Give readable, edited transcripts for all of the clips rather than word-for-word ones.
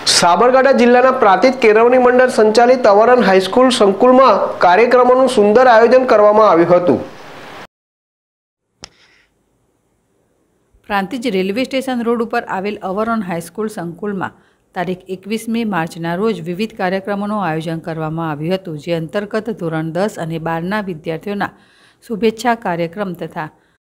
સાબરકાંઠા જિલ્લાના પ્રાંતિજ કેળવણી મંડળ સંચાલિત અવરણ હાઈસ્કૂલ સંકુલમાં કાર્યક્રમોનું સુંદર આયોજન કરવામાં આવ્યું હતું। પ્રાંતિજ રેલવે સ્ટેશન રોડ ઉપર આવેલ અવરણ હાઈસ્કૂલ સંકુલમાં તારીખ 21મી માર્ચના રોજ વિવિધ કાર્યક્રમોનું આયોજન કરવામાં આવ્યું હતું, જે અંતર્ગત ધોરણ 10 અને 12ના વિદ્યાર્થીઓના શુભેચ્છા કાર્યક્રમ તથા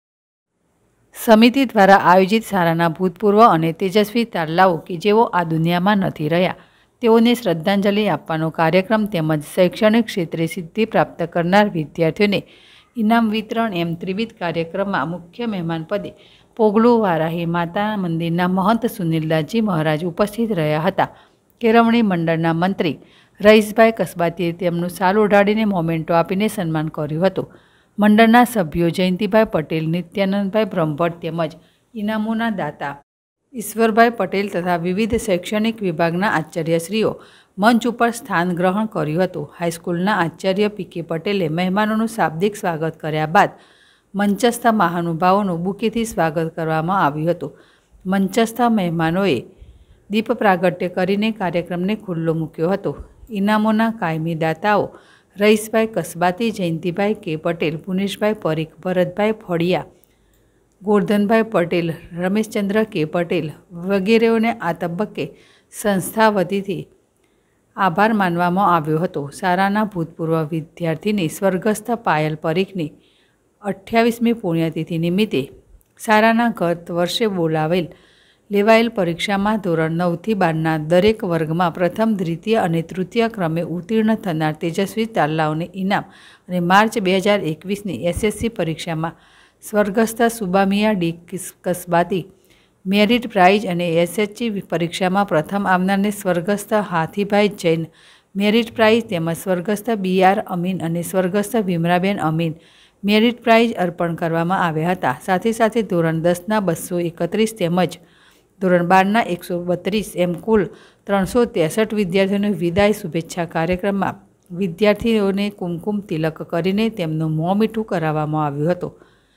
સમિતિ દ્વારા આયોજિત શાળાના ભૂતપૂર્વ અને તેજસ્વી તારલાઓ કે જેઓ આ દુનિયામાં નથી રહ્યા તેઓને શ્રદ્ધાંજલિ આપવાનો કાર્યક્રમ તેમજ શૈક્ષણિક ક્ષેત્રે સિદ્ધિ પ્રાપ્ત કરનાર વિદ્યાર્થીઓને ઇનામ વિતરણ એમ ત્રિવિધ કાર્યક્રમમાં મુખ્ય મહેમાન પદે પોગલુ વારાહી માતા મંદિરના મહંત સુનિલદાસજી મહારાજ ઉપસ્થિત રહ્યા હતા। કેળવણી મંડળના મંત્રી રઈસભાઈ કસબાતીએ તેમનું શાલ ઓઢાડીને મોમેન્ટો આપીને સન્માન કર્યું હતું। મંડળના સભ્યો જયંતિભાઈ પટેલ, નિત્યાનંદભાઈ બ્રહ્મભટ્ટ તેમજ ઇનામોના દાતા ઈશ્વરભાઈ પટેલ તથા વિવિધ શૈક્ષણિક વિભાગના આચાર્યશ્રીઓ મંચ ઉપર સ્થાન ગ્રહણ કર્યું હતું। હાઈસ્કૂલના આચાર્ય પીકે પટેલે મહેમાનોનું શાબ્દિક સ્વાગત કર્યા બાદ મંચસ્થ મહાનુભાવોનું બુકેથી સ્વાગત કરવામાં આવ્યું હતું। મંચસ્થ મહેમાનોએ દીપ પ્રાગટ્ય કરીને કાર્યક્રમને ખુલ્લો મૂક્યો હતો। ઇનામોના કાયમી દાતાઓ રઈસભાઈ કસબાતી, જયંતિભાઈ કે પટેલ, પુનેશભાઈ પરીખ, ભરતભાઈ ફળિયા, ગોરધનભાઈ પટેલ, રમેશચંદ્ર કે પટેલ વગેરેઓને આ તબક્કે સંસ્થા વતીથી આભાર માનવામાં આવ્યો હતો। શાળાના ભૂતપૂર્વ વિદ્યાર્થીની સ્વર્ગસ્થ પાયલ પરીખની 28મી પુણ્યતિથિ નિમિત્તે શાળાના ગત વર્ષે લેવાયેલ પરીક્ષામાં ધોરણ 9થી 12ના દરેક વર્ગમાં પ્રથમ, દ્વિતીય અને તૃતીય ક્રમે ઉત્તીર્ણ થનાર તેજસ્વી તારલાઓને ઇનામ અને માર્ચ 2021ની SSC પરીક્ષામાં સ્વર્ગસ્થ Subamiya D Kasbati merit prize અને SHC પરીક્ષામાં પ્રથમ આવનારને સ્વર્ગસ્થ હાથીભાઈ જૈન મેરિટ પ્રાઇઝ તેમજ સ્વર્ગસ્થ BR અમીન અને સ્વર્ગસ્થ ભીમરાબેન અમીન મેરિટ પ્રાઇઝ અર્પણ કરવામાં આવ્યા હતા। સાથે સાથે ધોરણ 10ના 231 તેમજ ધોરણ 12ના 132 એમ કુલ 363 વિદ્યાર્થીઓને વિદાય શુભેચ્છા કાર્યક્રમમાં વિદ્યાર્થીઓને કુમકુમ તિલક કરીને તેમનું મોં મીઠું કરાવવામાં આવ્યું હતું।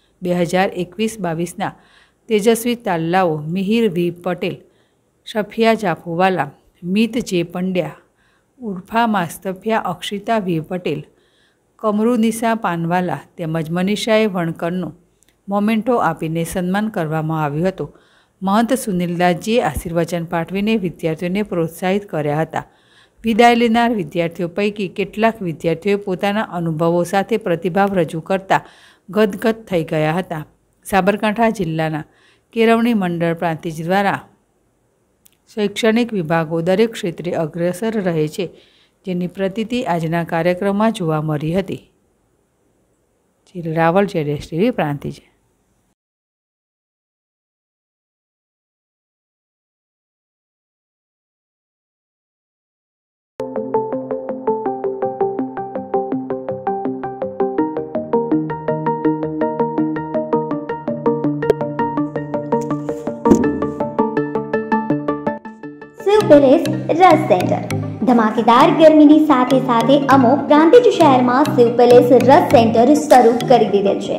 2021-22ના તેજસ્વી તારલાઓ મિહિર V પટેલ, શફિયા જાફુવાલા, મિત J પંડ્યા, ઉર્ફા માસ્તફિયા અક્ષિતા V પટેલ, કમરુનિશા પાનવાલા તેમજ મનીષાએ વણકરનું મોમેન્ટો આપીને સન્માન કરવામાં આવ્યું હતું। મહંત સુનિલદાસજીએ આશીર્વચન પાઠવીને વિદ્યાર્થીઓને પ્રોત્સાહિત કર્યા હતા। વિદાય લેનાર વિદ્યાર્થીઓ પૈકી કેટલાક વિદ્યાર્થીઓએ પોતાના અનુભવો સાથે પ્રતિભાવ રજૂ કરતા ગદગદ થઈ ગયા હતા। સાબરકાંઠા જિલ્લાના કેળવણી મંડળ પ્રાંતિજ દ્વારા શૈક્ષણિક વિભાગો દરેક ક્ષેત્રે અગ્રેસર રહે છે, જેની પ્રતીતિ આજના કાર્યક્રમમાં જોવા મળી હતી। Raval JSTV Prantij. Shiv palace Ras center धमाकेदार गर्मीनी સાથે સાથે અમો પ્રાંતિજ શહેરમાં શિવ પેલેસ રસ સેન્ટર શરૂ કરી દીધેલ છે।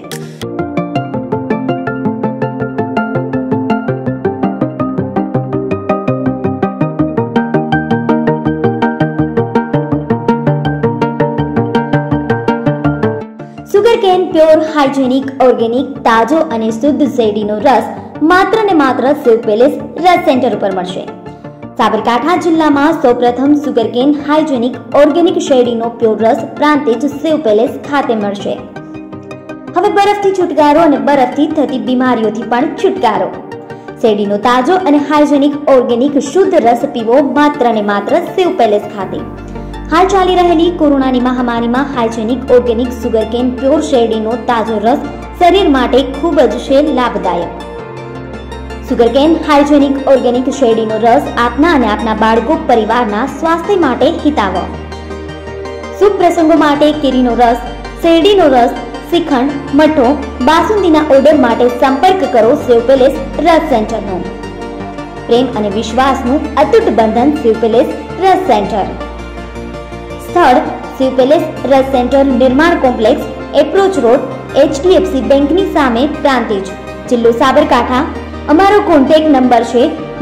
સુગરકેન પ્યોર હાઇજેનિક ઓર્ગેનિક તાજો અને શુદ્ધ શેરડીનો રસ માત્ર ને માત્ર શિવ પેલેસ રસ સેન્ટર ઉપર મળશે। સાબરકાંઠા જિલ્લામાં સૌપ્રથમ સુગરકેન હાઇજેનિક ઓર્ગેનિક શેરડીનો પ્યોર રસ પ્રાંતિજ શિવ પેલેસ ખાતે મળશે। હવે બરફથી છુટકારો અને બરફથી થતી બીમારીઓથી પણ છુટકારો। શેરડીનો તાજો અને હાઇજેનિક ઓર્ગેનિક શુદ્ધ રસ પીવો માત્ર ને માત્ર શિવ પેલેસ ખાતે। હાલ ચાલી રહેલી કોરોનાની મહામારીમાં હાઇજેનિક ઓર્ગેનિક સુગરકેન પ્યોર શેરડીનો તાજો રસ શરીર માટે ખૂબ જ છે લાભદાયક। સુગરકેન હાઇજેનિક ઓર્ગેનિક શેરડીનો રસ આપના અને આપના બાળકો પરિવારના સ્વાસ્થ્ય માટે હિતાવહ। શુભ પ્રસંગો માટે કેરીનો રસ, શેરડીનો રસ, શ્રીખંડ, મઠો, બાસુંદીના ઓર્ડર માટે સંપર્ક કરો શિવ પેલેસ રસ સેન્ટરનો। પ્રેમ અને વિશ્વાસનું અતૂટ બંધન શિવ પેલેસ રસ સેન્ટર। સ્થળ Shiv palace Ras center, Nirman complex, approach road, HDFC બેંકની સામે, પ્રાંતિજ, જિલ્લો સાબરકાંઠા। અમારો કોન્ટેક્ટ નંબર છે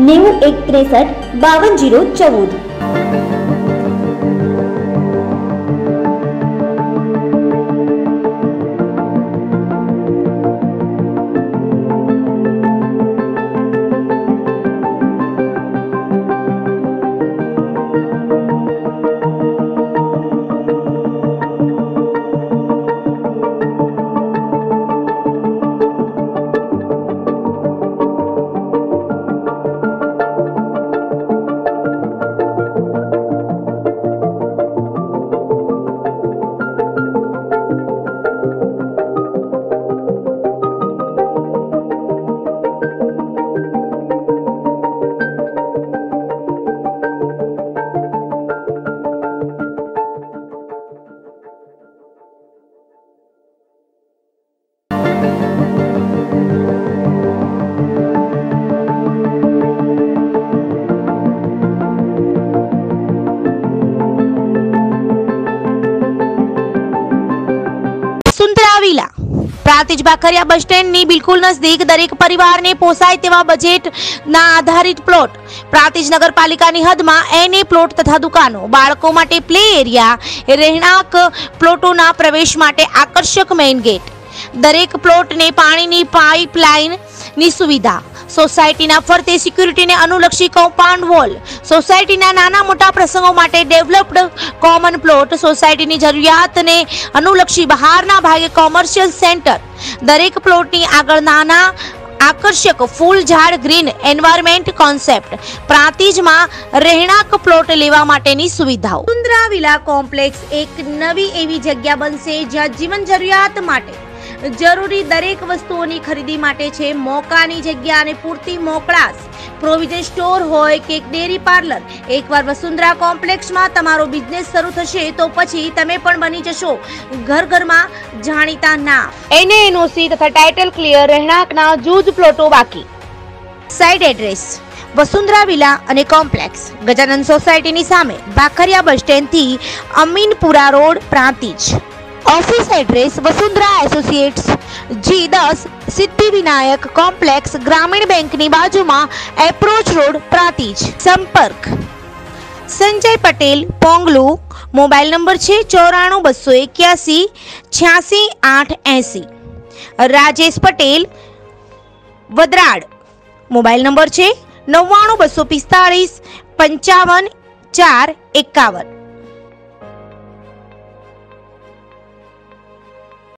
9163 52 014। પ્રાંતિજ બાખરિયા બસ સ્ટેન્ડની બિલકુલ નજદીક દરેક પરિવારને પોસાય તેવા બજેટના આધારિત પ્લોટ, પ્રાંતિજ નગરપાલિકાની હદમાં એને પ્લોટ તથા દુકાનો, બાળકો માટે પ્લે એરિયા, રહેણાંક પ્લોટોના પ્રવેશ માટે આકર્ષક મેઇન ગેટ, દરેક પ્લોટને પાણીની પાઇપલાઇનની સુવિધા, સોસાયટીના ફરતે સિક્યુરિટીને અનુલક્ષી કમ્પાઉન્ડ વોલ, સોસાયટીના નાના મોટા પ્રસંગો માટે ડેવલપ્ડ કોમન પ્લોટ, સોસાયટીની જરૂરિયાતને અનુલક્ષી બહારના ભાગે કોમર્શિયલ સેન્ટર, દરેક પ્લોટની આગળ નાના આકર્ષક ફૂલ ઝાડ ગ્રીન એન્વાયરમેન્ટ કોન્સેપ્ટ, પ્રાંતિજમાં રહેણાંક પ્લોટ લેવા માટેની સુવિધાઓ। વસુંધરા વિલા કોમ્પ્લેક્સ એક નવી એવી જગ્યા બનશે જ્યાં જીવન જરૂરિયાત માટે જરૂરી દરેક વસ્તુઓની ખરીદી માટે છે મોકાની જગ્યા અને પૂરતી મોકળાશ, પ્રોવિઝન સ્ટોર હોય કે ડેરી પાર્લર। એકવાર વસુંધરા કોમ્પ્લેક્સમાં તમારો બિઝનેસ શરૂ થશે તો પછી તમે પણ બની જશો ઘર ઘરમાં જાણીતા નામ। એનઓસી તથા ટાઇટલ ક્લિયર રહેણાંકના જૂજ પ્લોટો બાકી। સાઇટ એડ્રેસ વસુંધરા વિલા અને કોમ્પ્લેક્સ, ગજાનંદ સોસાયટીની સામે, બાખરિયા બસ સ્ટેન્ડથી Aminpura road, Prantij. Office address Vasundhara associates G10 Siddhivinayak complex, Gramin bank ની બાજુમાં, એપ્રોચ રોડ, પ્રાંતિજ। સંપર્ક સંજય પટેલ, પોંગલુ, મોબાઈલ નંબર છે 94 281 86 880। રાજેશ પટેલ, વદરાડ, મોબાઈલ નંબર છે 99 245 55 4 51।